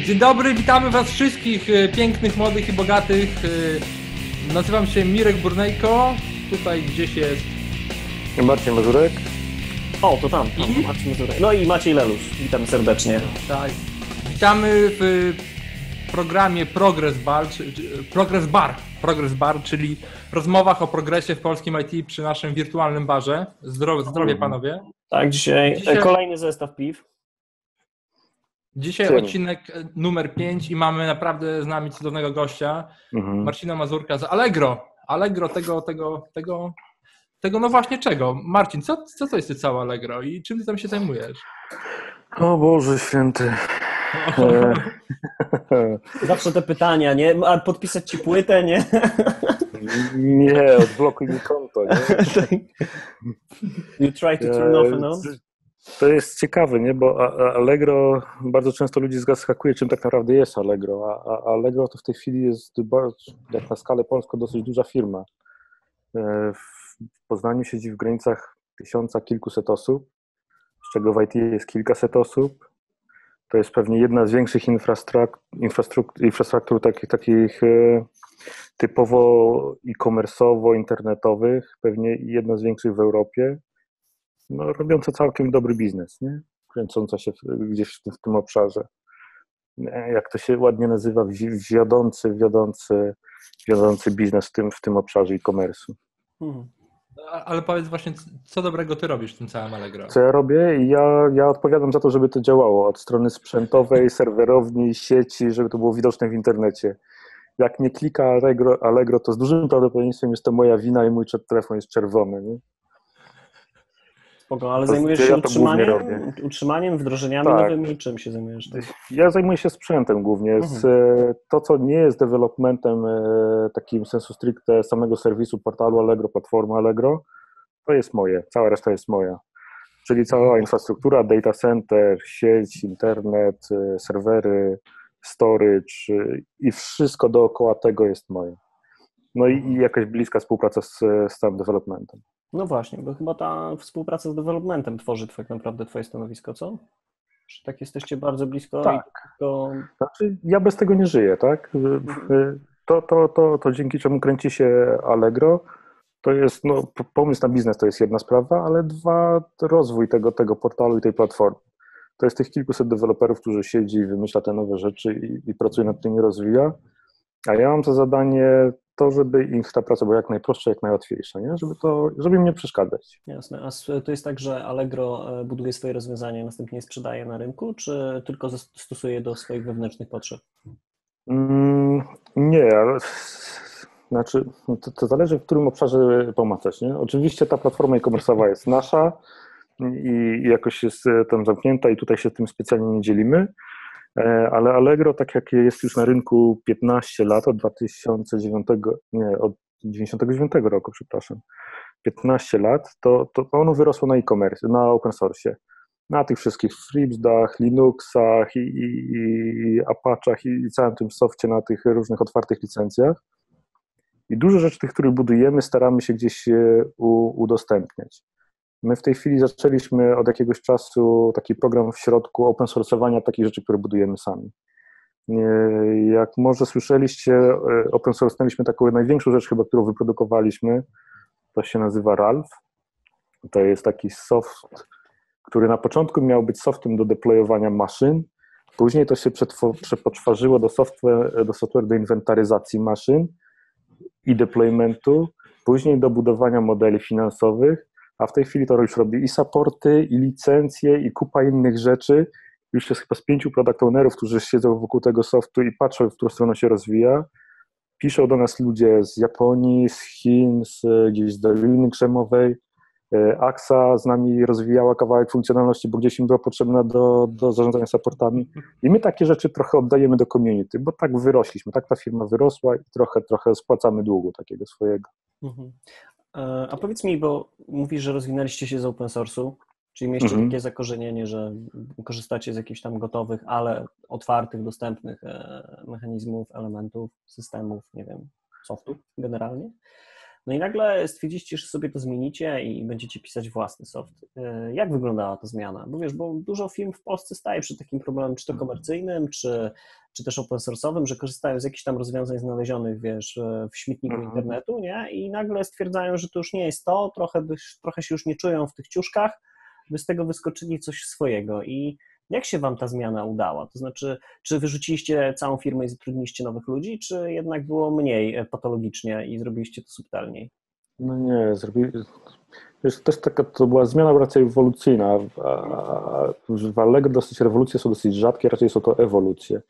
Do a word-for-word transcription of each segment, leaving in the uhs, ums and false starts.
Dzień dobry, witamy was wszystkich y, pięknych, młodych i bogatych. Y, nazywam się Mirek Burnejko, tutaj gdzieś jest Marcin Mazurek. O, to tam, tam I? Marcin Mazurek. No i Maciej Lelusz, witam serdecznie. Tak. Witamy w programie Progress Bar, czy, Progress Bar, Progress Bar, czyli rozmowach o progresie w polskim I T przy naszym wirtualnym barze. Zdrowie, zdrowie panowie. Tak, dzisiaj, dzisiaj kolejny zestaw piw. Dzisiaj Czym? Odcinek numer pięć i mamy naprawdę z nami cudownego gościa, mhm. Marcina Mazurka z Allegro. Allegro tego, tego, tego, tego, no właśnie czego? Marcin, co, co to jest całe Allegro i czym ty tam się zajmujesz? O Boże święty. Zawsze te pytania, nie? A podpisać ci płytę, nie? Nie, odblokuj mi konto, nie? You try to turn off and on? To jest ciekawe, nie? Bo Allegro, bardzo często ludzi zaskakuje, czym tak naprawdę jest Allegro, a Allegro to w tej chwili jest, jak na skalę polską, dosyć duża firma. W Poznaniu siedzi w granicach tysiąca kilkuset osób, z czego w I T jest kilkaset osób. To jest pewnie jedna z większych infrastruktur, infrastruktur, infrastruktur takich, takich typowo e-commerce'owo, internetowych, pewnie jedna z większych w Europie. No, robiąca całkiem dobry biznes, nie? Kręcąca się w, gdzieś w tym, w tym obszarze. Jak to się ładnie nazywa, wiodący, wiodący, wiodący biznes w tym, w tym obszarze e-commerce'u. Hmm. Ale powiedz właśnie, co dobrego ty robisz w tym całym Allegro? Co ja robię? Ja, ja odpowiadam za to, żeby to działało od strony sprzętowej, serwerowni, sieci, żeby to było widoczne w internecie. Jak nie klika Allegro, Allegro, to z dużym prawdopodobieństwem jest to moja wina i mój telefon jest czerwony, nie? Spoko, ale to zajmujesz się ja utrzymaniem, utrzymaniem, wdrożeniami tak. nowymi? Czym się zajmujesz? Tym? Ja zajmuję się sprzętem głównie. Mhm. Z, to, co nie jest developmentem takim sensu stricte samego serwisu portalu Allegro, platformy Allegro, to jest moje. Cała reszta jest moja. Czyli cała infrastruktura, data center, sieć, internet, serwery, storage i wszystko dookoła tego jest moje. No i, i jakaś bliska współpraca z, z całym developmentem. No właśnie, bo chyba ta współpraca z developmentem tworzy tak naprawdę twoje stanowisko, co? Czy tak jesteście bardzo blisko? Tak. I to... Znaczy, ja bez tego nie żyję, tak? To, to, to, to dzięki czemu kręci się Allegro, to jest, no, pomysł na biznes to jest jedna sprawa, ale dwa, rozwój tego, tego portalu i tej platformy. To jest tych kilkuset deweloperów, którzy siedzi i wymyśla te nowe rzeczy i, i pracuje nad tym i rozwija, a ja mam za zadanie to, żeby im ta praca była jak najprostsza, jak najłatwiejsza, nie? Żeby to, żeby im nie przeszkadzać. Jasne. A to jest tak, że Allegro buduje swoje rozwiązania, następnie je sprzedaje na rynku, czy tylko stosuje do swoich wewnętrznych potrzeb? Mm, nie, ale znaczy, to, to zależy, w którym obszarze pomacać, nie? Oczywiście ta platforma e-commerce'owa jest nasza i, i jakoś jest tam zamknięta i tutaj się tym specjalnie nie dzielimy. Ale Allegro, tak jak jest już na rynku piętnaście lat, od dwa tysiące dziewiątego, nie, od dziewięćdziesiątego dziewiątego roku, przepraszam, piętnaście lat, to, to ono wyrosło na e-commerce, na open source, na tych wszystkich FreeBSDach, Linuxach i, i, i Apache'ach i, i całym tym softie na tych różnych otwartych licencjach. I dużo rzeczy tych, które budujemy, staramy się gdzieś u, udostępniać. My w tej chwili zaczęliśmy od jakiegoś czasu taki program w środku open source'owania takich rzeczy, które budujemy sami. Jak może słyszeliście, open source'nęliśmy taką największą rzecz chyba, którą wyprodukowaliśmy, to się nazywa Ralph. To jest taki soft, który na początku miał być softem do deployowania maszyn, później to się przepoczwarzyło do software, do software do inwentaryzacji maszyn i deploymentu, później do budowania modeli finansowych, a w tej chwili to już robi i supporty, i licencje, i kupa innych rzeczy. Już jest chyba z pięciu product ownerów, którzy siedzą wokół tego softu i patrzą, w którą stronę się rozwija. Piszą do nas ludzie z Japonii, z Chin, z, gdzieś z Doliny Krzemowej. A X A z nami rozwijała kawałek funkcjonalności, bo gdzieś im była potrzebna do, do zarządzania supportami. I my takie rzeczy trochę oddajemy do community, bo tak wyrośliśmy, tak ta firma wyrosła i trochę, trochę spłacamy długu takiego swojego. Mhm. A powiedz mi, bo mówisz, że rozwinęliście się z open source'u, czyli mieliście mhm. takie zakorzenienie, że korzystacie z jakichś tam gotowych, ale otwartych, dostępnych mechanizmów, elementów, systemów, nie wiem, softów generalnie. No i nagle stwierdziliście, że sobie to zmienicie i będziecie pisać własny soft. Jak wyglądała ta zmiana? Bo wiesz, bo dużo firm w Polsce staje przed takim problemem, czy to komercyjnym, czy, czy też open source'owym, że korzystają z jakichś tam rozwiązań znalezionych, wiesz, w śmietniku mhm. internetu, nie? I nagle stwierdzają, że to już nie jest to, trochę, by, trochę się już nie czują w tych ciuszkach, by z tego wyskoczyli coś swojego. I jak się wam ta zmiana udała? To znaczy, czy wyrzuciliście całą firmę i zatrudniliście nowych ludzi, czy jednak było mniej patologicznie i zrobiliście to subtelniej? No nie, zrobili... Wiesz, też taka, to była zmiana raczej ewolucyjna, a w Allegro dosyć rewolucje są dosyć rzadkie, raczej są to ewolucje.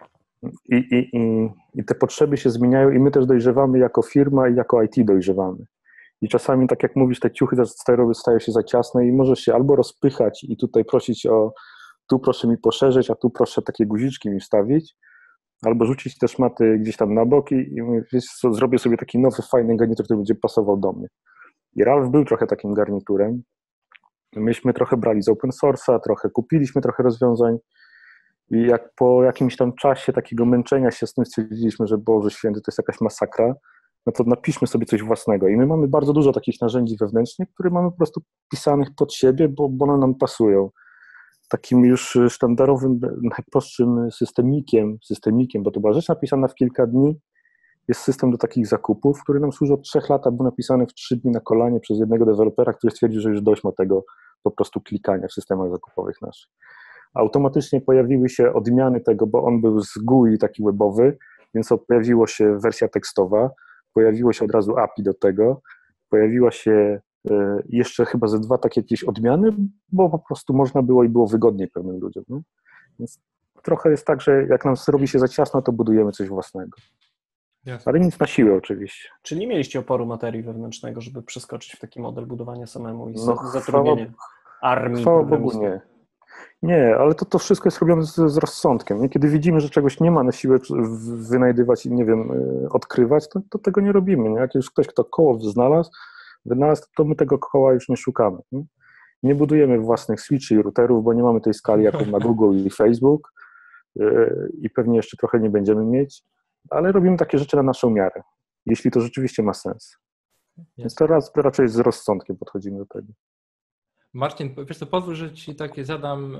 I, i, i, I te potrzeby się zmieniają i my też dojrzewamy jako firma i jako I T dojrzewamy. I czasami, tak jak mówisz, te ciuchy stają się za ciasne i możesz się albo rozpychać i tutaj prosić o tu proszę mi poszerzyć, a tu proszę takie guziczki mi wstawić, albo rzucić te szmaty gdzieś tam na boki i wiesz co, zrobię sobie taki nowy, fajny garnitur, który będzie pasował do mnie. I Ralph był trochę takim garniturem. Myśmy trochę brali z open source'a, trochę kupiliśmy trochę rozwiązań i jak po jakimś tam czasie takiego męczenia się z tym stwierdziliśmy, że Boże Święty, to jest jakaś masakra, no to napiszmy sobie coś własnego. I my mamy bardzo dużo takich narzędzi wewnętrznych, które mamy po prostu pisanych pod siebie, bo, bo one nam pasują. Takim już sztandarowym, najprostszym systemikiem, systemikiem, bo to była rzecz napisana w kilka dni, jest system do takich zakupów, który nam służy od trzech lat, a był napisany w trzy dni na kolanie przez jednego dewelopera, który stwierdził, że już dość ma tego po prostu klikania w systemach zakupowych naszych. Automatycznie pojawiły się odmiany tego, bo on był z G U I taki webowy, więc pojawiła się wersja tekstowa, pojawiło się od razu A P I do tego, pojawiła się jeszcze chyba ze dwa takie jakieś odmiany, bo po prostu można było i było wygodniej pewnym ludziom. No? Więc trochę jest tak, że jak nam robi się za ciasno, to budujemy coś własnego. Jasne. Ale nic na siłę oczywiście. Czy nie mieliście oporu materii wewnętrznego, żeby przeskoczyć w taki model budowania samemu i no, zatrudnienie armii? Chwała Bogu nie. Nie, ale to, to wszystko jest robione z, z rozsądkiem. Nie? Kiedy widzimy, że czegoś nie ma na siłę wynajdywać i nie wiem, odkrywać, to, to tego nie robimy. Nie? Jak już ktoś, kto koło znalazł, wynalazł, to my tego koła już nie szukamy. Nie, nie budujemy własnych switchy i routerów, bo nie mamy tej skali, jaką ma Google i Facebook yy, i pewnie jeszcze trochę nie będziemy mieć, ale robimy takie rzeczy na naszą miarę, jeśli to rzeczywiście ma sens. Więc teraz raczej z rozsądkiem podchodzimy do tego. Marcin, wiesz co, pozwól, że ci takie zadam,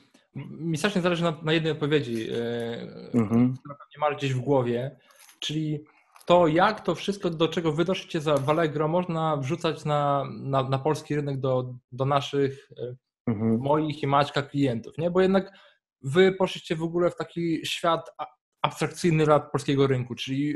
mi strasznie zależy na, na jednej odpowiedzi, mhm. która pewnie masz gdzieś w głowie, czyli to jak to wszystko, do czego wy doszliście za Allegro, można wrzucać na, na, na polski rynek do, do naszych, mhm. moich i Maćka klientów, nie? Bo jednak wy poszliście w ogóle w taki świat abstrakcyjny dla polskiego rynku, czyli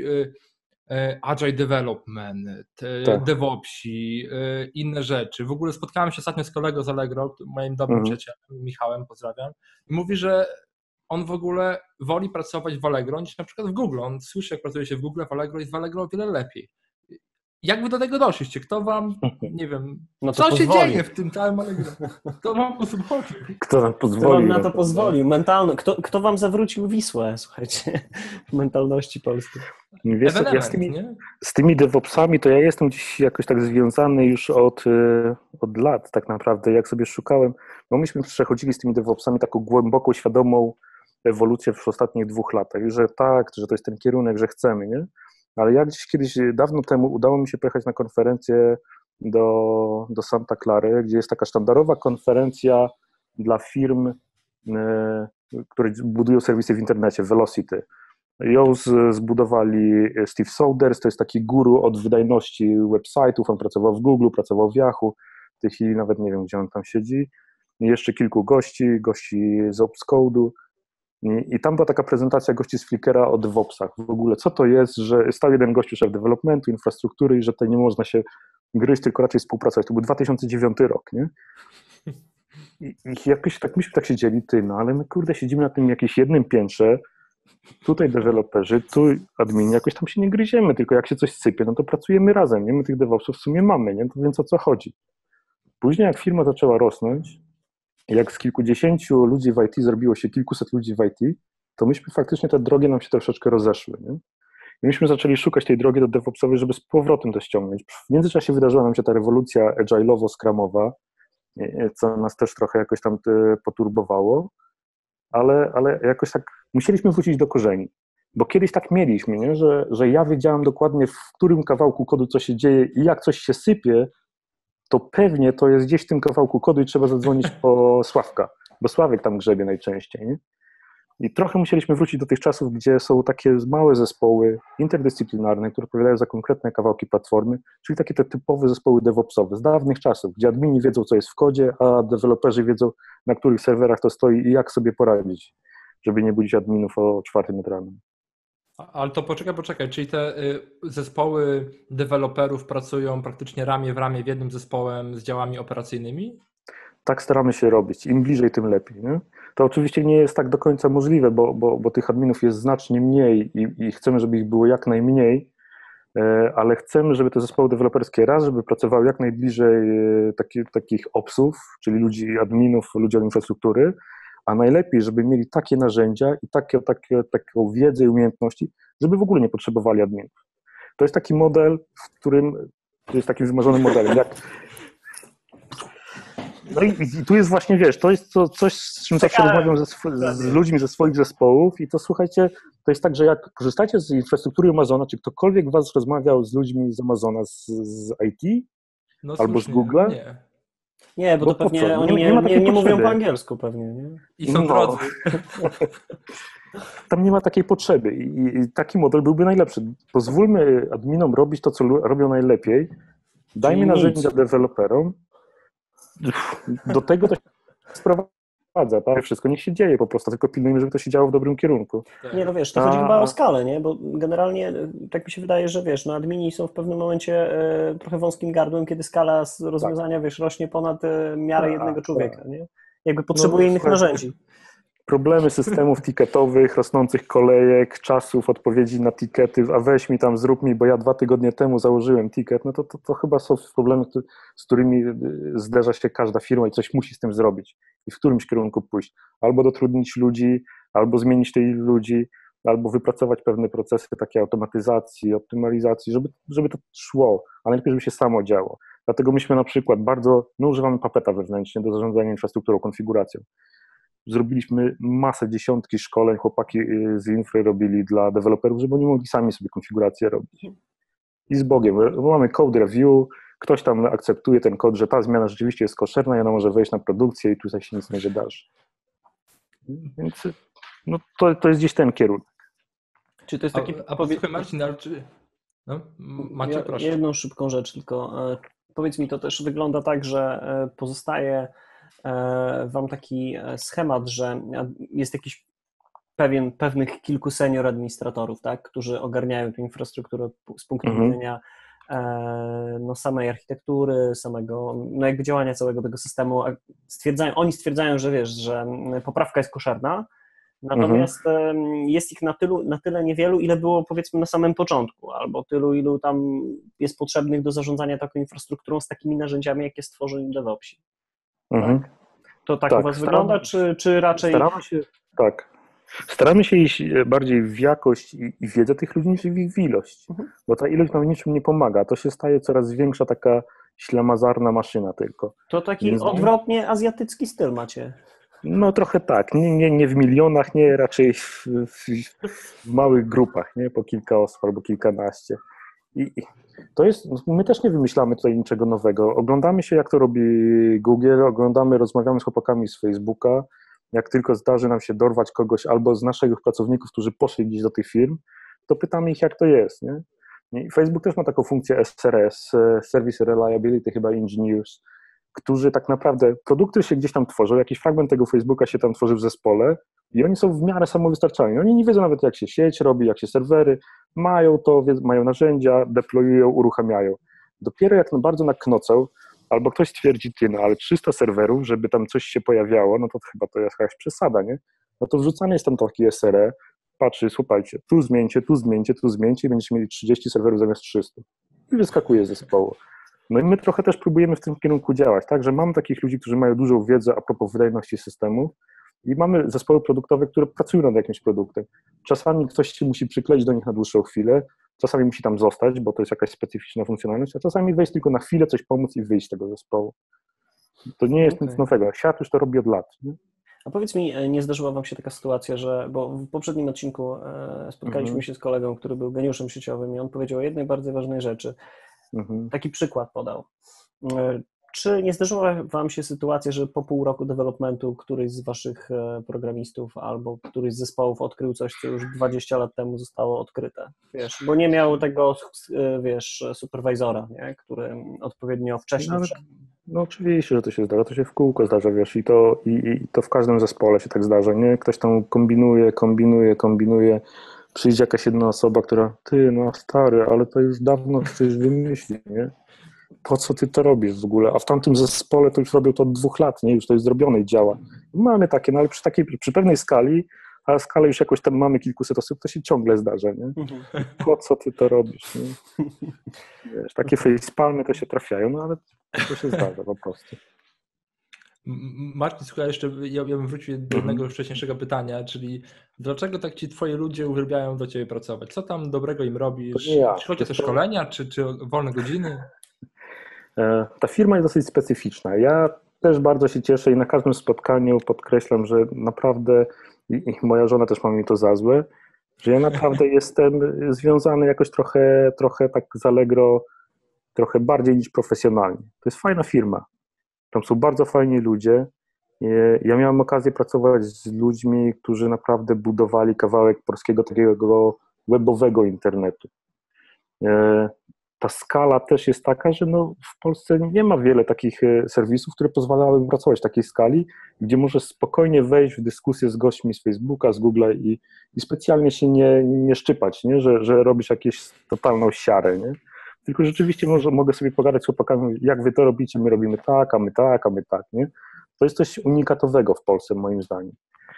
Agile Development, tak. DevOpsi, inne rzeczy. W ogóle spotkałem się ostatnio z kolegą z Allegro, moim dobrym mhm. przyjacielem, Michałem, pozdrawiam, i mówi, że on w ogóle woli pracować w Allegro niż na przykład w Google. On słyszy, jak pracuje się w Google, w Allegro jest w Allegro o wiele lepiej. Jak wy do tego doszliście? Kto wam, nie wiem, no co pozwoli. się dzieje w tym całym Allegro? Kto wam pozwolił? Kto wam pozwolił? Kto wam na to pozwolił? Mentalno, kto, kto wam zawrócił Wisłę, słuchajcie, w mentalności polskiej? Wiesz, co, ja z, tymi, z tymi DevOpsami to ja jestem gdzieś jakoś tak związany już od, od lat tak naprawdę, jak sobie szukałem, bo myśmy przechodzili z tymi DevOpsami taką głęboką, świadomą ewolucję w ostatnich dwóch latach, że tak, że to jest ten kierunek, że chcemy, nie? Ale jak gdzieś kiedyś, dawno temu udało mi się pojechać na konferencję do, do Santa Clary, gdzie jest taka sztandarowa konferencja dla firm, e, które budują serwisy w internecie, Velocity. Ją z, zbudowali Steve Souders, to jest taki guru od wydajności website'ów, on pracował w Google, pracował w Yahoo, w tej chwili nawet nie wiem, gdzie on tam siedzi. I jeszcze kilku gości, gości z Opscode'u. I tam była taka prezentacja gości z Flickra o DevOpsach. W ogóle co to jest, że stał jeden gościu szef developmentu, infrastruktury i że tutaj nie można się gryźć, tylko raczej współpracować. To był dwa tysiące dziewiąty rok, nie? I, i jakoś tak myśmy tak siedzieli, ty, no ale my kurde siedzimy na tym jakimś jednym piętrze, tutaj deweloperzy, tu admini, jakoś tam się nie gryziemy, tylko jak się coś sypie, no to pracujemy razem, nie? My tych DevOpsów w sumie mamy, nie? To więc o co chodzi? Później jak firma zaczęła rosnąć, jak z kilkudziesięciu ludzi w I T zrobiło się kilkuset ludzi w I T, to myśmy faktycznie te drogi nam się troszeczkę rozeszły. Nie? I myśmy zaczęli szukać tej drogi do DevOpsowej, żeby z powrotem to ściągnąć. W międzyczasie wydarzyła nam się ta rewolucja agile'owo-scrumowa, co nas też trochę jakoś tam poturbowało, ale, ale jakoś tak musieliśmy wrócić do korzeni. Bo kiedyś tak mieliśmy, nie? Że, że ja wiedziałem dokładnie, w którym kawałku kodu co się dzieje i jak coś się sypie, to pewnie to jest gdzieś w tym kawałku kodu i trzeba zadzwonić po Sławka, bo Sławek tam grzebie najczęściej. Nie? I trochę musieliśmy wrócić do tych czasów, gdzie są takie małe zespoły interdyscyplinarne, które odpowiadają za konkretne kawałki platformy, czyli takie te typowe zespoły DevOpsowe z dawnych czasów, gdzie admini wiedzą, co jest w kodzie, a deweloperzy wiedzą, na których serwerach to stoi i jak sobie poradzić, żeby nie budzić adminów o czwartej nad ranem. Ale to poczekaj, poczekaj, czyli te zespoły deweloperów pracują praktycznie ramię w ramię w jednym zespołem z działami operacyjnymi? Tak staramy się robić. Im bliżej, tym lepiej. Nie? To oczywiście nie jest tak do końca możliwe, bo, bo, bo tych adminów jest znacznie mniej i, i chcemy, żeby ich było jak najmniej, ale chcemy, żeby te zespoły deweloperskie raz, żeby pracowały jak najbliżej taki, takich opsów, czyli ludzi, adminów, ludzi od infrastruktury, a najlepiej, żeby mieli takie narzędzia i takie, takie, taką wiedzę i umiejętności, żeby w ogóle nie potrzebowali adminów. To jest taki model, w którym, to jest takim wymarzonym modelem, jak no i, i tu jest właśnie, wiesz, to jest to, coś, z czym zawsze rozmawiam ze sw- z ludźmi ze swoich zespołów i to słuchajcie, to jest tak, że jak korzystacie z infrastruktury Amazona, czy ktokolwiek was rozmawiał z ludźmi z Amazona, z, z I T no albo słusznie, z Google'a? Nie, nie bo, bo to pewnie nie, oni nie, nie, nie, nie mówią po angielsku pewnie, nie? I są no. drodzy. Tam nie ma takiej potrzeby i, i taki model byłby najlepszy. Pozwólmy adminom robić to, co robią najlepiej, dajmy Czyli narzędzia nic. deweloperom, do tego to się sprowadza, tak? Wszystko niech się dzieje po prostu, tylko pilnujmy, żeby to się działo w dobrym kierunku. Nie, no wiesz, to A... chodzi chyba o skalę, nie? Bo generalnie tak mi się wydaje, że wiesz, no admini są w pewnym momencie e, trochę wąskim gardłem, kiedy skala z rozwiązania, tak. wiesz, rośnie ponad e, miarę tak, jednego człowieka, tak. nie? Jakby potrzebuje no, innych słuchaj, narzędzi. Problemy systemów ticketowych, rosnących kolejek, czasów, odpowiedzi na tickety, a weź mi tam, zrób mi, bo ja dwa tygodnie temu założyłem ticket, no to, to, to chyba są problemy, z którymi zderza się każda firma i coś musi z tym zrobić i w którymś kierunku pójść. Albo dotrudnić ludzi, albo zmienić tych ludzi, albo wypracować pewne procesy takiej automatyzacji, optymalizacji, żeby, żeby to szło, a najlepiej, żeby się samo działo. Dlatego myśmy na przykład bardzo, no używamy Puppeta wewnętrznie do zarządzania infrastrukturą, konfiguracją. Zrobiliśmy masę, dziesiątki szkoleń, chłopaki z infry robili dla deweloperów, żeby oni mogli sami sobie konfigurację robić. I z Bogiem, mamy code review, ktoś tam akceptuje ten kod, że ta zmiana rzeczywiście jest koszerna i ona może wejść na produkcję i tutaj się nic nie wydarzy. Więc no, to, to jest gdzieś ten kierunek. Czy to jest taki... A, a posłuchaj Marcin, ale czy... No, Macie, ja, proszę. Jedną szybką rzecz tylko. Powiedz mi, to też wygląda tak, że pozostaje wam taki schemat, że jest jakiś pewien, pewnych kilku senior administratorów, tak, którzy ogarniają tę infrastrukturę z punktu mhm. widzenia no, samej architektury, samego, no jakby działania całego tego systemu. Stwierdzają, oni stwierdzają, że wiesz, że poprawka jest koszerna, natomiast mhm. jest ich na, tylu, na tyle niewielu, ile było powiedzmy na samym początku, albo tylu, ilu tam jest potrzebnych do zarządzania taką infrastrukturą z takimi narzędziami, jakie stworzyli DevOpsi. Mhm. Tak? To tak, tak u was staramy, wygląda, czy, czy raczej... Staramy się, tak. Staramy się iść bardziej w jakość i, i wiedzę tych ludzi niż w ich ilość, mhm. bo ta ilość nam niczym nie pomaga. To się staje coraz większa taka ślamazarna maszyna tylko. To taki Więc odwrotnie azjatycki styl macie. No trochę tak, nie, nie, nie w milionach, nie raczej w, w, w małych grupach, nie po kilka osób albo kilkanaście. I, i to jest, my też nie wymyślamy tutaj niczego nowego. Oglądamy się, jak to robi Google, oglądamy, rozmawiamy z chłopakami z Facebooka. Jak tylko zdarzy nam się dorwać kogoś albo z naszych pracowników, którzy poszli gdzieś do tych firm, to pytamy ich, jak to jest. Nie? I Facebook też ma taką funkcję S R S, Service Reliability chyba Engineers, którzy tak naprawdę, produkty się gdzieś tam tworzą, jakiś fragment tego Facebooka się tam tworzy w zespole i oni są w miarę samowystarczalni. Oni nie wiedzą nawet, jak się sieć robi, jak się serwery, mają to, mają narzędzia, deployują, uruchamiają. Dopiero jak no bardzo naknocą, albo ktoś stwierdzi, ty, no ale trzysta serwerów, żeby tam coś się pojawiało, no to chyba to jest jakaś przesada, nie? No to wrzucany jest tam taki S R E, patrzy, słuchajcie, tu zmieńcie, tu zmieńcie, tu zmieńcie i będziecie mieli trzydzieści serwerów zamiast trzystu. I wyskakuje z zespołu. No i my trochę też próbujemy w tym kierunku działać, tak, że mamy takich ludzi, którzy mają dużą wiedzę a propos wydajności systemów i mamy zespoły produktowe, które pracują nad jakimś produktem. Czasami ktoś się musi przykleić do nich na dłuższą chwilę, czasami musi tam zostać, bo to jest jakaś specyficzna funkcjonalność, a czasami wejść tylko na chwilę, coś pomóc i wyjść z tego zespołu. To nie jest okay. nic nowego. Świat już to robi od lat. Nie? A powiedz mi, nie zdarzyła wam się taka sytuacja, że, bo w poprzednim odcinku spotkaliśmy mhm. się z kolegą, który był geniuszem sieciowym i on powiedział o jednej bardzo ważnej rzeczy. Mhm. Taki przykład podał. Czy nie zdarzyła wam się sytuacja, że po pół roku developmentu któryś z waszych programistów albo któryś z zespołów odkrył coś, co już dwadzieścia lat temu zostało odkryte, wiesz, bo nie miał tego, wiesz, superwizora, nie, który odpowiednio wcześnie... No, no oczywiście, że to się zdarza, to się w kółko zdarza, wiesz, i to, i, i to w każdym zespole się tak zdarza, nie? Ktoś tam kombinuje, kombinuje, kombinuje, przyjdzie jakaś jedna osoba, która, ty, no stary, ale to już dawno ktoś wymyślił, nie? Po co ty to robisz w ogóle? A w tamtym zespole to już robią to od dwóch lat, nie? Już to jest zrobione i działa. Mamy takie, no ale przy takiej, przy pewnej skali, a skalę już jakoś tam mamy kilkuset osób, to się ciągle zdarza, nie? Po co ty to robisz, nie? Wiesz, takie facepalmy to się trafiają, no ale to się zdarza po prostu. Marcin, słuchaj, jeszcze ja, ja bym wrócił do jednego mm. wcześniejszego pytania, czyli dlaczego tak ci twoi ludzie uwielbiają do ciebie pracować? Co tam dobrego im robisz? Ja. Czy chodzi o te szkolenia, czy, czy wolne godziny? Ta firma jest dosyć specyficzna. Ja też bardzo się cieszę i na każdym spotkaniu podkreślam, że naprawdę, i moja żona też ma mi to za złe, że ja naprawdę jestem związany jakoś trochę, trochę tak z Allegro, trochę bardziej niż profesjonalnie. To jest fajna firma. Tam są bardzo fajni ludzie. Ja miałem okazję pracować z ludźmi, którzy naprawdę budowali kawałek polskiego takiego webowego internetu. Ta skala też jest taka, że no w Polsce nie ma wiele takich serwisów, które pozwalałyby pracować w takiej skali, gdzie możesz spokojnie wejść w dyskusję z gośćmi z Facebooka, z Google'a i, i specjalnie się nie, nie szczypać, nie? Że, że robisz jakąś totalną siarę, nie? Tylko rzeczywiście może, mogę sobie pogadać z chłopakami, jak wy to robicie, my robimy tak, a my tak, a my tak, nie? To jest coś unikatowego w Polsce, moim zdaniem.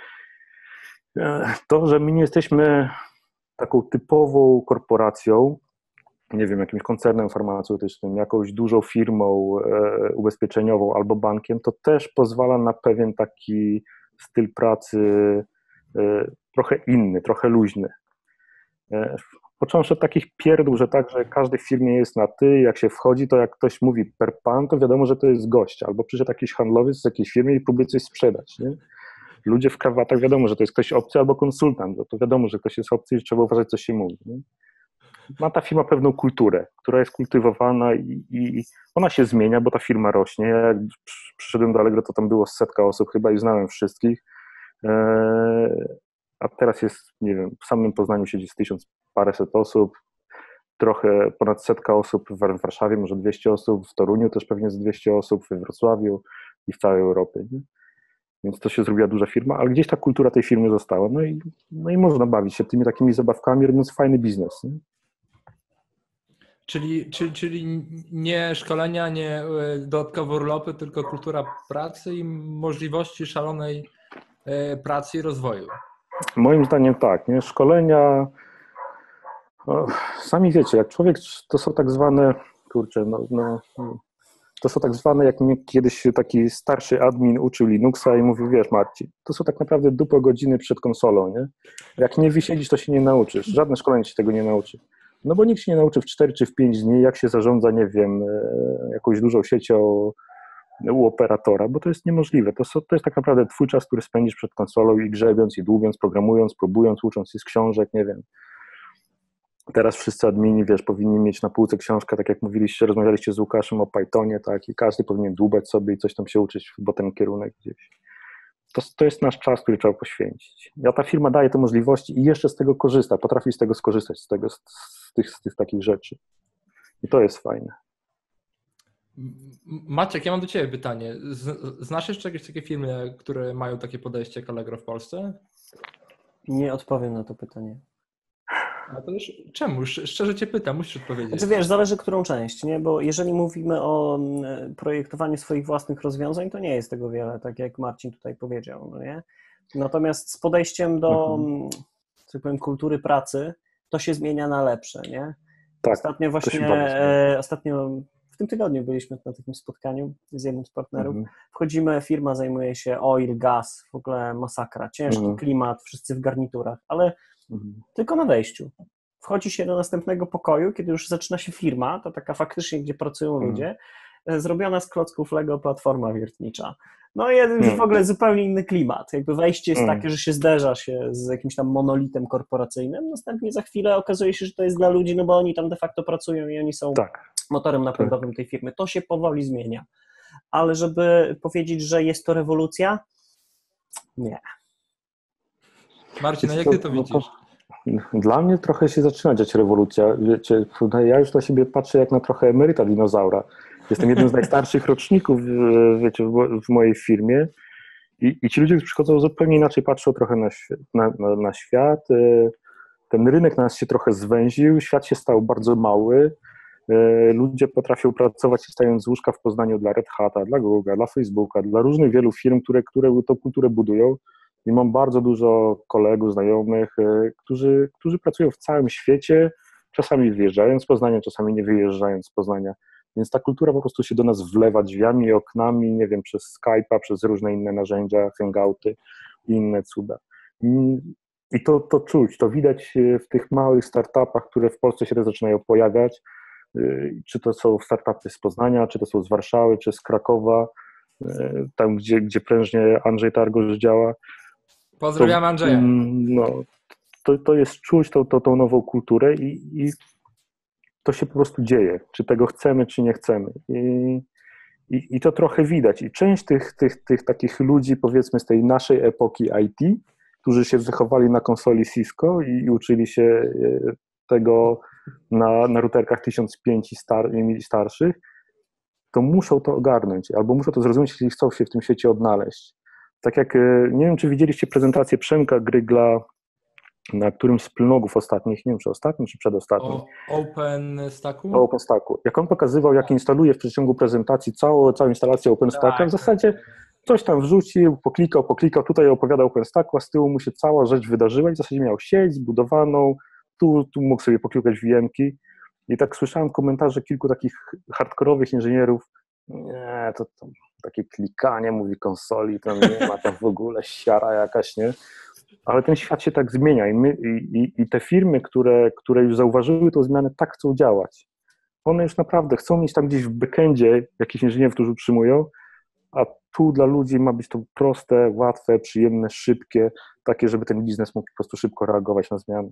To, że my nie jesteśmy taką typową korporacją, nie wiem, jakimś koncernem farmaceutycznym, jakąś dużą firmą e, ubezpieczeniową albo bankiem, to też pozwala na pewien taki styl pracy e, trochę inny, trochę luźny. E, począwszy od takich pierdół, że tak, że każdy w firmie jest na ty, jak się wchodzi, to jak ktoś mówi per pan, to wiadomo, że to jest gość, albo przyszedł jakiś handlowiec z jakiejś firmy i próbuje coś sprzedać, nie? Ludzie w krawatach, wiadomo, że to jest ktoś obcy albo konsultant, bo to wiadomo, że ktoś jest obcy i trzeba uważać, co się mówi, nie? Ma ta firma pewną kulturę, która jest kultywowana i, i ona się zmienia, bo ta firma rośnie. Ja jak przyszedłem do Allegro, to tam było setka osób chyba i znałem wszystkich, a teraz jest, nie wiem, w samym Poznaniu siedzi z tysiąc paręset osób, trochę ponad setka osób w Warszawie, może dwieście osób, w Toruniu też pewnie z dwieście osób, we Wrocławiu i w całej Europie. Nie? Więc to się zrobiła duża firma, ale gdzieś ta kultura tej firmy została. No i, no i można bawić się tymi takimi zabawkami, robiąc fajny biznes. Nie? Czyli, czyli, czyli nie szkolenia, nie dodatkowe urlopy, tylko kultura pracy i możliwości szalonej pracy i rozwoju. Moim zdaniem tak, nie? Szkolenia, no, sami wiecie, jak człowiek, to są tak zwane, kurczę, no, no, to są tak zwane, jak mnie kiedyś taki starszy admin uczył Linuxa i mówił, wiesz Marcin, to są tak naprawdę dupo godziny przed konsolą, nie? Jak nie wysiedzisz, to się nie nauczysz, żadne szkolenie ci tego nie nauczy. No bo nikt się nie nauczy w cztery czy w pięć dni, jak się zarządza, nie wiem, jakąś dużą siecią u operatora, bo to jest niemożliwe. To, są, to jest tak naprawdę twój czas, który spędzisz przed konsolą i grzebiąc, i dłubiąc, programując, próbując, ucząc się z książek, nie wiem. Teraz wszyscy admini, wiesz, powinni mieć na półce książkę, tak jak mówiliście, rozmawialiście z Łukaszem o Pythonie, tak, i każdy powinien dłubać sobie i coś tam się uczyć, bo ten kierunek gdzieś. To, to jest nasz czas, który trzeba poświęcić. Ja ta firma daje te możliwości i jeszcze z tego korzysta, potrafi z tego skorzystać, z, tego, z, z, tych, z tych takich rzeczy. I to jest fajne. Maciek, ja mam do Ciebie pytanie. Znasz jeszcze jakieś takie firmy, które mają takie podejście jak Allegro w Polsce? Nie odpowiem na to pytanie. A to już czemu? Szczerze Cię pytam, musisz odpowiedzieć. Znaczy wiesz, zależy którą część, nie? Bo jeżeli mówimy o projektowaniu swoich własnych rozwiązań, to nie jest tego wiele, tak jak Marcin tutaj powiedział, no nie? Natomiast z podejściem do, mhm. tak powiem, kultury pracy, to się zmienia na lepsze, nie? Tak, ostatnio właśnie, e, ostatnio w tym tygodniu byliśmy na takim spotkaniu z jednym z partnerów. Mhm. Wchodzimy, firma zajmuje się oil, gaz, w ogóle masakra, ciężki mhm. klimat, wszyscy w garniturach, ale mhm. tylko na wejściu. Wchodzi się do następnego pokoju, kiedy już zaczyna się firma, to taka faktycznie, gdzie pracują mhm. ludzie zrobiona z klocków Lego platforma wiertnicza. No jest już w ogóle zupełnie inny klimat. Jakby wejście jest takie, że się zderza się z jakimś tam monolitem korporacyjnym, następnie za chwilę okazuje się, że to jest dla ludzi, no bo oni tam de facto pracują i oni są tak. motorem napędowym tej firmy. To się powoli zmienia. Ale żeby powiedzieć, że jest to rewolucja? Nie. Marcin, a jak ty to widzisz? Dla mnie trochę się zaczyna dziać rewolucja. Wiecie, ja już na siebie patrzę jak na trochę emeryta dinozaura. Jestem jednym z najstarszych roczników, wiecie, w mojej firmie i, i ci ludzie, którzy przychodzą, zupełnie inaczej patrzą trochę na, na, na, na świat. Ten rynek nas się trochę zwęził, świat się stał bardzo mały. Ludzie potrafią pracować stając z łóżka w Poznaniu dla Red Hata, dla Google'a, dla Facebooka, dla różnych wielu firm, które, które tą kulturę budują. I mam bardzo dużo kolegów, znajomych, którzy, którzy pracują w całym świecie, czasami wyjeżdżając z Poznania, czasami nie wyjeżdżając z Poznania. Więc ta kultura po prostu się do nas wlewa drzwiami, oknami, nie wiem, przez Skype'a, przez różne inne narzędzia, hangouty i inne cuda. I, i to, to czuć, to widać w tych małych startupach, które w Polsce się też zaczynają pojawiać. Czy to są startupy z Poznania, czy to są z Warszawy, czy z Krakowa, tam gdzie, gdzie prężnie Andrzej Targosz działa. Pozdrawiam to, Andrzeja. No, to, to jest czuć tą, tą, tą nową kulturę i, i to się po prostu dzieje, czy tego chcemy, czy nie chcemy. I, i, i to trochę widać. I część tych, tych, tych takich ludzi, powiedzmy z tej naszej epoki I T, którzy się wychowali na konsoli Cisco i, i uczyli się tego na, na routerkach tysiąc pięć i, star, i starszych, to muszą to ogarnąć, albo muszą to zrozumieć, jeśli chcą się w tym świecie odnaleźć. Tak jak, nie wiem, czy widzieliście prezentację Przemka Grygla na którymś z plnogów ostatnich, nie wiem, czy ostatnim, czy przedostatnim. O OpenStacku? O OpenStacku. Jak on pokazywał, jak instaluje w przeciągu prezentacji całą, całą instalację OpenStacka, tak, w zasadzie coś tam wrzucił, poklikał, poklikał, tutaj opowiadał o OpenStacku, a z tyłu mu się cała rzecz wydarzyła i w zasadzie miał sieć zbudowaną, tu, tu mógł sobie poklikać V M ki i tak słyszałem komentarze kilku takich hardkorowych inżynierów, nie, to, to takie klikanie, mówi konsoli, to nie ma tam w ogóle siara jakaś, nie? Ale ten świat się tak zmienia i, my, i, i te firmy, które, które już zauważyły tą zmianę, tak chcą działać. One już naprawdę chcą mieć tam gdzieś w backendzie jakichś inżynierów, którzy utrzymują, a tu dla ludzi ma być to proste, łatwe, przyjemne, szybkie, takie, żeby ten biznes mógł po prostu szybko reagować na zmiany.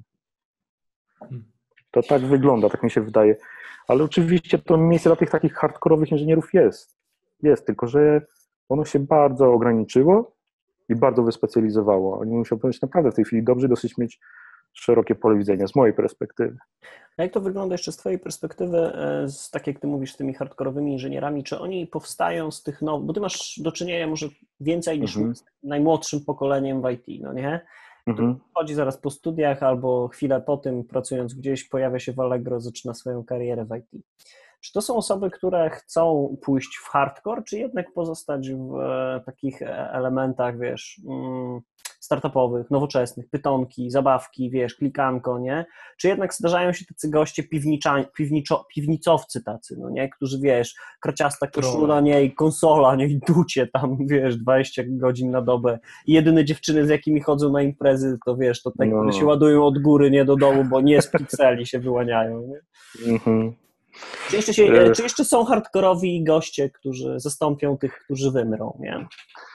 To tak wygląda, tak mi się wydaje. Ale oczywiście to miejsce dla tych takich hardkorowych inżynierów jest. Jest, tylko że ono się bardzo ograniczyło i bardzo wyspecjalizowało. Oni muszą być naprawdę w tej chwili dobrze dosyć mieć szerokie pole widzenia, z mojej perspektywy. A jak to wygląda jeszcze z twojej perspektywy, z, tak jak ty mówisz, z tymi hardkorowymi inżynierami, czy oni powstają z tych nowych, bo ty masz do czynienia może więcej niż mhm. z najmłodszym pokoleniem w I T, no nie? Mhm. Chodzi zaraz po studiach albo chwilę po tym, pracując gdzieś, pojawia się w Allegro, zaczyna swoją karierę w I T. Czy to są osoby, które chcą pójść w hardcore, czy jednak pozostać w e, takich elementach, wiesz, mm, startupowych, nowoczesnych, pytonki, zabawki, wiesz, klikanko, nie? Czy jednak zdarzają się tacy goście piwnicza, piwniczo, piwnicowcy tacy, no nie? Którzy, wiesz, kraciasta koszula, nie? I konsola, nie? I ducie tam, wiesz, dwadzieścia godzin na dobę. I jedyne dziewczyny, z jakimi chodzą na imprezy, to wiesz, to te, no. które się ładują od góry, nie do dołu, bo nie z pikseli się wyłaniają, nie? Mhm. Czy jeszcze, się, czy jeszcze są hardkorowi goście, którzy zastąpią tych, którzy wymrą, nie?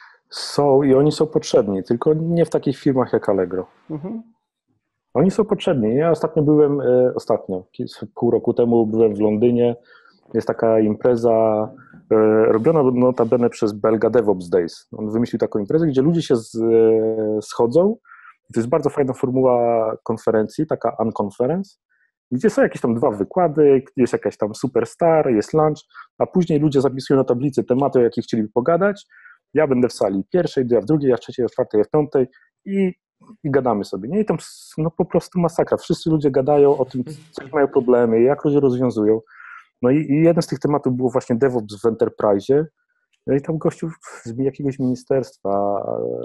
Są i oni są potrzebni, tylko nie w takich firmach jak Allegro. Mhm. Oni są potrzebni. Ja ostatnio byłem, e, ostatnio, pół roku temu byłem w Londynie. Jest taka impreza e, robiona notabene przez Belga DevOps Days. On wymyślił taką imprezę, gdzie ludzie się z, e, schodzą. To jest bardzo fajna formuła konferencji, taka unconference, gdzie są jakieś tam dwa wykłady, jest jakaś tam superstar, jest lunch, a później ludzie zapisują na tablicy tematy, o jakich chcieliby pogadać. Ja będę w sali pierwszej, ja w drugiej, ja w trzeciej, ja w czwartej, ja w piątej i, i gadamy sobie. Nie? I tam no po prostu masakra. Wszyscy ludzie gadają o tym, co mają problemy, jak ludzie rozwiązują. No i, i jeden z tych tematów było właśnie DevOps w Enterprise. No i tam gościu z jakiegoś ministerstwa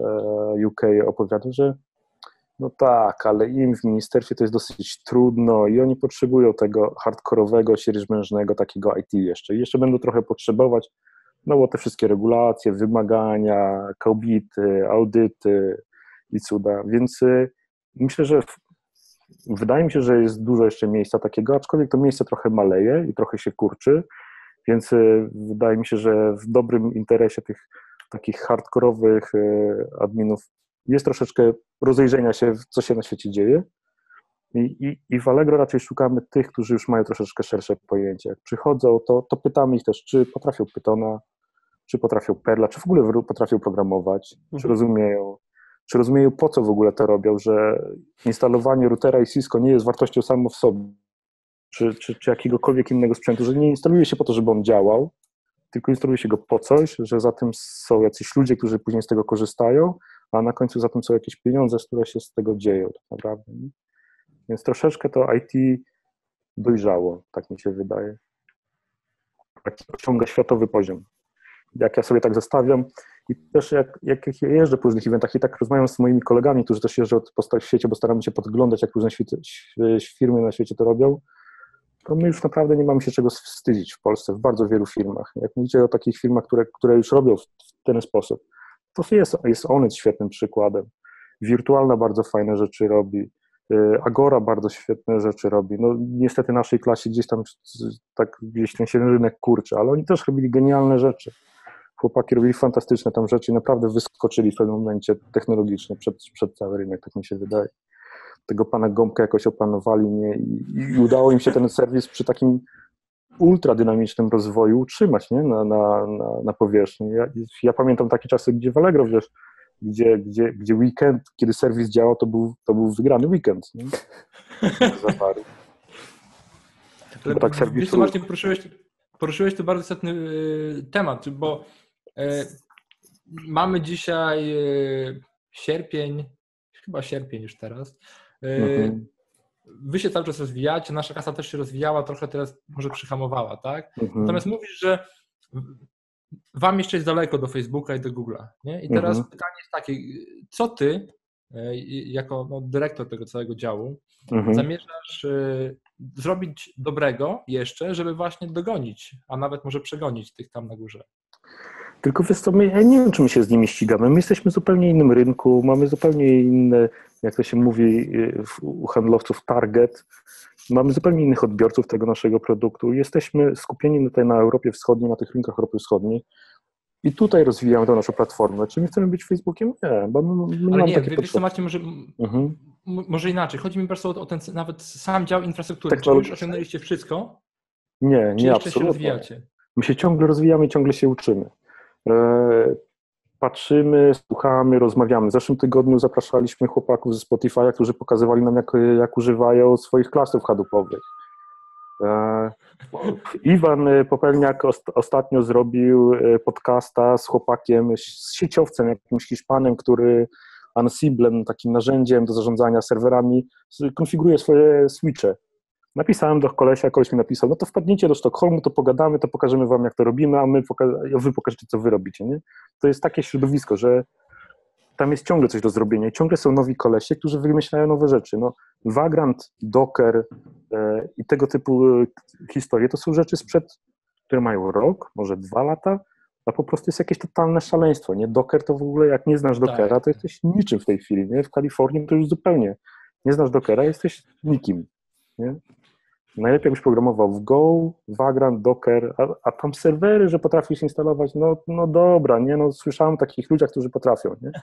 U K opowiadał, że no tak, ale im w ministerstwie to jest dosyć trudno i oni potrzebują tego hardkorowego, sierżmężnego takiego I T jeszcze. I jeszcze będą trochę potrzebować, no bo te wszystkie regulacje, wymagania, kaubity, audyty i cuda. Więc y, myślę, że w, wydaje mi się, że jest dużo jeszcze miejsca takiego, aczkolwiek to miejsce trochę maleje i trochę się kurczy. Więc wydaje mi się, że w dobrym interesie tych takich hardkorowych adminów jest troszeczkę rozejrzenia się, co się na świecie dzieje. I, i, I w Allegro raczej szukamy tych, którzy już mają troszeczkę szersze pojęcie. Jak przychodzą, to, to pytamy ich też, czy potrafią Pythona, czy potrafią Perla, czy w ogóle potrafią programować, mhm. czy rozumieją, czy rozumieją, po co w ogóle to robią, że instalowanie routera i Cisco nie jest wartością samą w sobie, czy, czy, czy jakiegokolwiek innego sprzętu, że nie instaluje się po to, żeby on działał, tylko instaluje się go po coś, że za tym są jacyś ludzie, którzy później z tego korzystają, a na końcu za tym są jakieś pieniądze, które się z tego dzieją tak naprawdę. Nie? Więc troszeczkę to I T dojrzało, tak mi się wydaje. Tak osiąga światowy poziom. Jak ja sobie tak zestawiam i też jak, jak jeżdżę po różnych eventach i tak rozmawiam z moimi kolegami, którzy też jeżdżą po świecie, bo staramy się podglądać, jak różne świecie, firmy na świecie to robią, to my już naprawdę nie mamy się czego wstydzić w Polsce, w bardzo wielu firmach. Jak mówicie o takich firmach, które, które już robią w ten sposób, to jest, jest Onet świetnym przykładem. Wirtualna bardzo fajne rzeczy robi. Agora bardzo świetne rzeczy robi. No niestety naszej klasie gdzieś tam tak gdzieś ten się rynek kurczy, ale oni też robili genialne rzeczy. Chłopaki robili fantastyczne tam rzeczy i naprawdę wyskoczyli w pewnym momencie technologicznie przed, przed cały rynek, tak mi się wydaje. Tego pana Gąbka jakoś opanowali nie? I, i udało im się ten serwis przy takim ultradynamicznym rozwoju utrzymać nie? Na, na, na, na powierzchni. Ja, ja pamiętam takie czasy, gdzie w Allegro, wiesz, Gdzie, gdzie, gdzie weekend, kiedy serwis działał, to był, to był wygrany weekend. Nie? Ale tak serwis wiesz co, Marcin, poruszyłeś, poruszyłeś tu bardzo istotny y, temat, bo y, mamy dzisiaj y, sierpień, chyba sierpień już teraz. Y, mhm. Wy się cały czas rozwijacie, nasza kasa też się rozwijała, trochę teraz może przyhamowała, tak? Mhm. Natomiast mówisz, że wam jeszcze jest daleko do Facebooka i do Google'a, nie? I teraz mhm. pytanie jest takie, co ty, jako no, dyrektor tego całego działu, mhm. zamierzasz y, zrobić dobrego jeszcze, żeby właśnie dogonić, a nawet może przegonić tych tam na górze? Tylko wiesz co, my, ja nie wiem, czy my się z nimi ścigamy. My jesteśmy w zupełnie innym rynku, mamy zupełnie inne, jak to się mówi u handlowców, target. Mamy zupełnie innych odbiorców tego naszego produktu. Jesteśmy skupieni tutaj na Europie Wschodniej, na tych rynkach Europy Wschodniej i tutaj rozwijamy tę naszą platformę. Czy my chcemy być Facebookiem? Nie, bo my, my Ale mamy nie, takie wiesz co, Macie, może, mhm. może inaczej. Chodzi mi po prostu o ten nawet sam dział infrastruktury. Czy już osiągnęliście wszystko? Nie, nie, czy jeszcze absolutnie. się rozwijacie? My się ciągle rozwijamy i ciągle się uczymy. Patrzymy, słuchamy, rozmawiamy. W zeszłym tygodniu zapraszaliśmy chłopaków ze Spotify'a, którzy pokazywali nam, jak, jak używają swoich klasów hadupowych. Iwan Popelniak ostatnio zrobił podcasta z chłopakiem, z sieciowcem, jakimś Hiszpanem, który Ansiblem, takim narzędziem do zarządzania serwerami, konfiguruje swoje switche. Napisałem do kolesia, koleś mi napisał, no to wpadnijcie do Sztokholmu, to pogadamy, to pokażemy wam, jak to robimy, a my poka- wy pokażecie, co wy robicie. Nie? To jest takie środowisko, że tam jest ciągle coś do zrobienia i ciągle są nowi kolesie, którzy wymyślają nowe rzeczy. No, Vagrant, Docker e, i tego typu e, historie to są rzeczy sprzed, które mają rok, może dwa lata, a po prostu jest jakieś totalne szaleństwo. Nie? Docker to w ogóle, jak nie znasz Dockera, tak. to jesteś niczym w tej chwili. Nie? W Kalifornii to już zupełnie nie znasz Dockera, jesteś nikim. Nie? Najlepiej jakbyś programował w Go, Vagrant, Docker, a, a tam serwery, że potrafisz instalować, no, no dobra, nie, no słyszałem o takich ludziach, którzy potrafią, nie?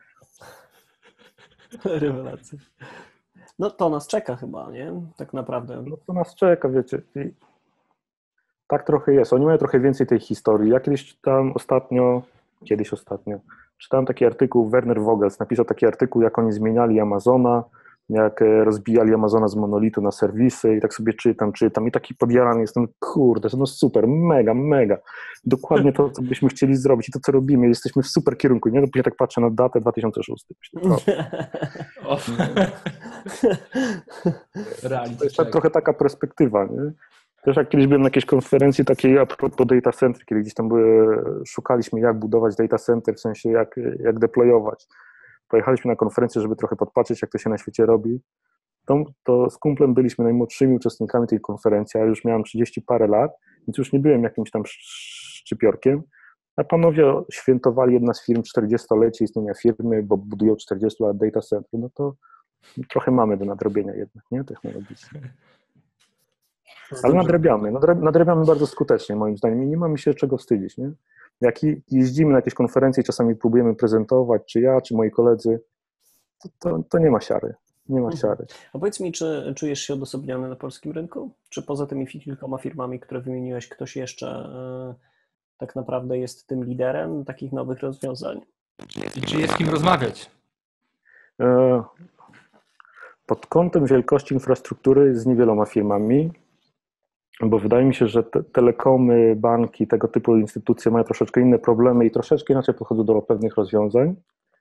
Rewelacja. No to nas czeka chyba, nie? Tak naprawdę. No to nas czeka, wiecie. I tak trochę jest. Oni mają trochę więcej tej historii. Ja kiedyś czytałem ostatnio, kiedyś ostatnio, czytałem taki artykuł, Werner Vogels napisał taki artykuł, jak oni zmieniali Amazona, jak rozbijali Amazona z monolitu na serwisy i tak sobie czytam, czytam i taki podjarany jestem, kurde, no super, mega, mega. Dokładnie to, co byśmy chcieli zrobić i to, co robimy. Jesteśmy w super kierunku, nie? No ja tak patrzę na datę dwa tysiące szósty. To jest tak, trochę taka perspektywa, nie? Też jak kiedyś byłem na jakiejś konferencji takiej a propos data center, kiedy gdzieś tam były, szukaliśmy, jak budować data center, w sensie jak, jak deployować. Pojechaliśmy na konferencję, żeby trochę podpatrzeć, jak to się na świecie robi. To, to z kumplem byliśmy najmłodszymi uczestnikami tej konferencji, a już miałem trzydzieści parę lat, więc już nie byłem jakimś tam szczypiorkiem. A panowie świętowali, jedna z firm czterdziestolecie istnienia firmy, bo budują czterdzieści lat data center. No to trochę mamy do nadrobienia jednak, nie? Technologicznie. Ale nadrabiamy, nadrabiamy bardzo skutecznie moim zdaniem i nie mamy się czego wstydzić, nie? Jak jeździmy na jakieś konferencje, czasami próbujemy prezentować, czy ja, czy moi koledzy, to, to, to nie ma siary. Nie ma siary. A powiedz mi, czy czujesz się odosobniony na polskim rynku? Czy poza tymi kilkoma firmami, które wymieniłeś, ktoś jeszcze e, tak naprawdę jest tym liderem takich nowych rozwiązań? I czy jest z kim rozmawiać? E, pod kątem wielkości infrastruktury z niewieloma firmami, bo wydaje mi się, że te, telekomy, banki, tego typu instytucje mają troszeczkę inne problemy i troszeczkę inaczej podchodzą do pewnych rozwiązań.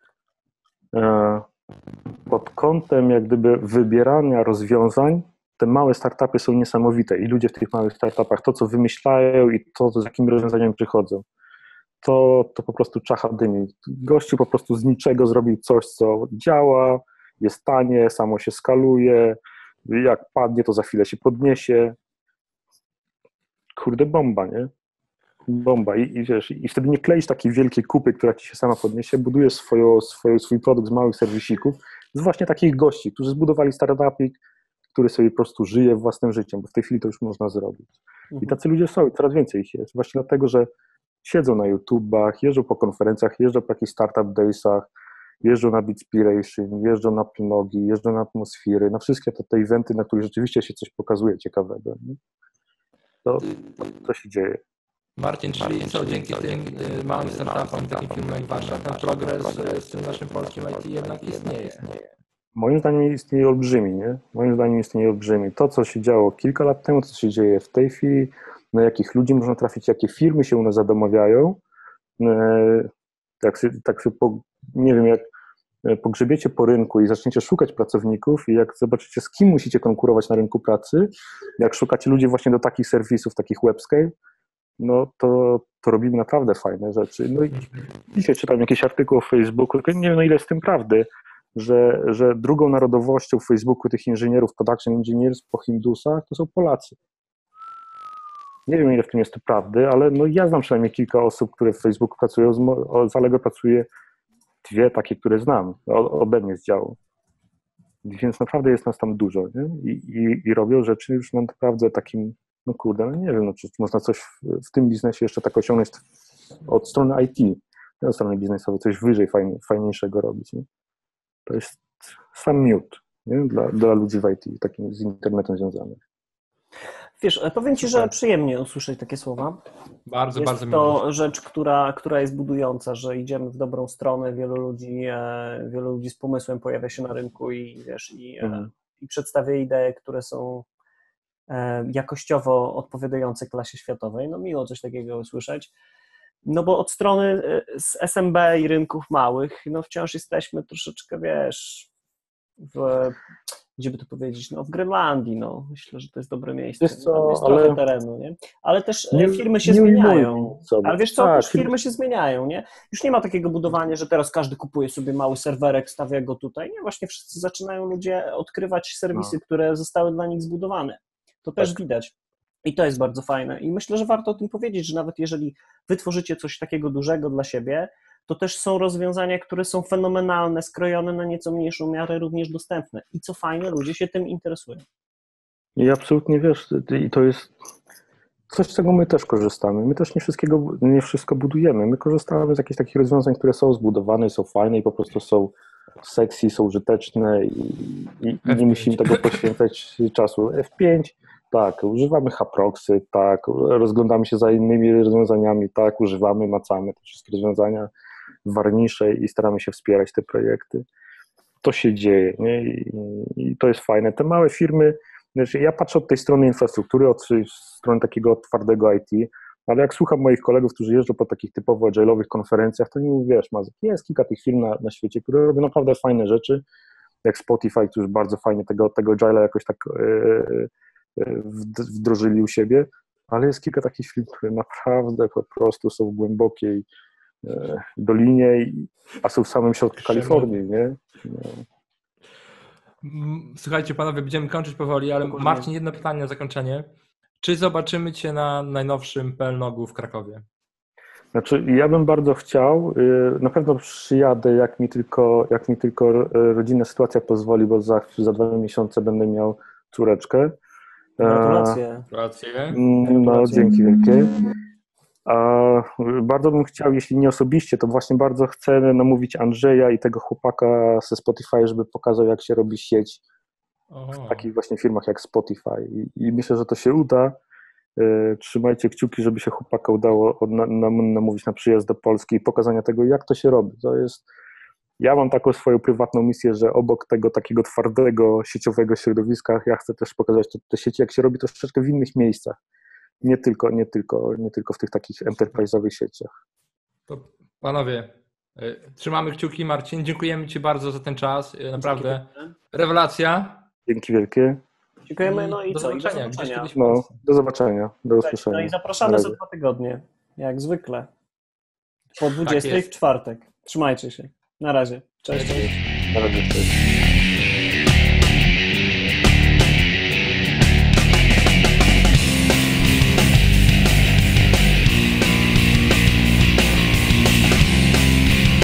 E, pod kątem jak gdyby wybierania rozwiązań, te małe startupy są niesamowite i ludzie w tych małych startupach, to co wymyślają i to, z jakimi rozwiązaniami przychodzą, to, to po prostu czacha dymi. Gościu po prostu z niczego zrobił coś, co działa, jest tanie, samo się skaluje, jak padnie, to za chwilę się podniesie. Kurde, bomba, nie? Bomba. I, i wiesz, i wtedy nie kleisz takiej wielkiej kupy, która ci się sama podniesie, budujesz swoją, swoją, swój produkt z małych serwisików, z właśnie takich gości, którzy zbudowali startupik, który sobie po prostu żyje własnym życiem, bo w tej chwili to już można zrobić. I tacy ludzie są i coraz więcej ich jest. Właśnie dlatego, że siedzą na YouTubach, jeżdżą po konferencjach, jeżdżą po jakichś startup daysach, jeżdżą na Beatspiration, jeżdżą na Plogi, jeżdżą na Atmosfery, na wszystkie te, te eventy, na których rzeczywiście się coś pokazuje ciekawego. Nie? To, to, to się dzieje. Marcin, czyli co, dzięki tym małym startupom, takim firmom jak wasza, ten progres z tym naszym polskim I T jednak istnieje. Moim zdaniem istnieje olbrzymi, nie? Moim zdaniem istnieje olbrzymi. To, co się działo kilka lat temu, co się dzieje w tej chwili, na jakich ludzi można trafić, jakie firmy się u nas zadomawiają, tak sobie, tak sobie po, nie wiem, jak pogrzebiecie po rynku i zaczniecie szukać pracowników i jak zobaczycie, z kim musicie konkurować na rynku pracy, jak szukacie ludzi właśnie do takich serwisów, takich webscale, no to, to robimy naprawdę fajne rzeczy. No i dzisiaj czytam jakiś artykuł w Facebooku, tylko nie wiem, no ile jest w tym prawdy, że, że drugą narodowością w Facebooku tych inżynierów, production engineers po Hindusach to są Polacy. Nie wiem, ile w tym jest prawdy, ale no ja znam przynajmniej kilka osób, które w Facebooku pracują, z Allegro pracuje dwie takie, które znam, ode mnie z działu. Więc naprawdę jest nas tam dużo, nie? I, i, i robią rzeczy już naprawdę takim, no kurde, no nie wiem, no, czy można coś w, w tym biznesie jeszcze tak osiągnąć od strony I T, od strony biznesowej, coś wyżej, fajnie, fajniejszego robić. Nie? To jest sam miód, nie? Dla, dla ludzi w I T, takim z internetem związanych. Wiesz, powiem Ci, że przyjemnie usłyszeć takie słowa. Bardzo, jest bardzo to miło. rzecz, która, która jest budująca, że idziemy w dobrą stronę, wielu ludzi, wielu ludzi z pomysłem pojawia się na rynku i wiesz, i, mhm. i przedstawia idee, które są jakościowo odpowiadające klasie światowej. No miło coś takiego usłyszeć. No bo od strony z S M B i rynków małych, no wciąż jesteśmy troszeczkę, wiesz, w, gdzie by to powiedzieć, no w Grenlandii, no myślę, że to jest dobre miejsce. Wiesz co, jest ale... trochę terenu, nie? Ale też nie, firmy się nie zmieniają. Sobie. Ale wiesz co, tak, też firmy się zmieniają, nie? Już nie ma takiego budowania, że teraz każdy kupuje sobie mały serwerek, stawia go tutaj. Nie, właśnie wszyscy zaczynają ludzie odkrywać serwisy, no. które zostały dla nich zbudowane. To też tak. widać. I to jest bardzo fajne. I myślę, że warto o tym powiedzieć, że nawet jeżeli wy tworzycie coś takiego dużego dla siebie, to też są rozwiązania, które są fenomenalne, skrojone na nieco mniejszą miarę, również dostępne. I co fajne, ludzie się tym interesują. I absolutnie wiesz, i to jest coś, z czego my też korzystamy. My też nie wszystkiego, nie wszystko budujemy. My korzystamy z jakichś takich rozwiązań, które są zbudowane, są fajne i po prostu są sexy, są użyteczne i, i nie musimy tego poświęcać czasu. F pięć, tak, używamy Haproxy, tak, rozglądamy się za innymi rozwiązaniami, tak, używamy, macamy te wszystkie rozwiązania warnisze i staramy się wspierać te projekty. To się dzieje, nie? I, i to jest fajne. Te małe firmy, znaczy ja patrzę od tej strony infrastruktury, od strony takiego twardego I T, ale jak słucham moich kolegów, którzy jeżdżą po takich typowo agile'owych konferencjach, to nie mówię, wiesz, Mazek, jest kilka tych firm na, na świecie, które robią naprawdę fajne rzeczy, jak Spotify, którzy bardzo fajnie tego, tego agile'a jakoś tak yy, yy, wdrożyli u siebie, ale jest kilka takich firm, które naprawdę po prostu są w głębokiej yy, dolinie, a są w samym środku Kalifornii, nie? No. Słuchajcie, panowie, będziemy kończyć powoli, ale Marcin, jedno pytanie na zakończenie. Czy zobaczymy cię na najnowszym P L N O G-u w Krakowie? Znaczy, ja bym bardzo chciał, na pewno przyjadę, jak mi tylko, jak mi tylko rodzinna sytuacja pozwoli, bo za, za dwa miesiące będę miał córeczkę Gratulacje. Gratulacje. No, dzięki wielkie. A bardzo bym chciał, jeśli nie osobiście, to właśnie bardzo chcę namówić Andrzeja i tego chłopaka ze Spotify, żeby pokazał, jak się robi sieć w takich właśnie firmach jak Spotify. I, i myślę, że to się uda. Trzymajcie kciuki, żeby się chłopaka udało namówić na przyjazd do Polski i pokazania tego, jak to się robi. To jest... Ja mam taką swoją prywatną misję, że obok tego takiego twardego, sieciowego środowiska, ja chcę też pokazać te, te sieci, jak się robi troszeczkę w innych miejscach. Nie tylko, nie tylko, nie tylko w tych takich enterprise'owych sieciach. To panowie, trzymamy kciuki. Marcin, dziękujemy Ci bardzo za ten czas. Naprawdę rewelacja. Dzięki wielkie. Dziękujemy, no i do co? Zobaczenia. I do zobaczenia. No, do zobaczenia, do usłyszenia. No i zapraszamy za dwa tygodnie, jak zwykle. Po dwudziestej w czwartek. Trzymajcie się. Na razie. Cześć. Na razie, cześć.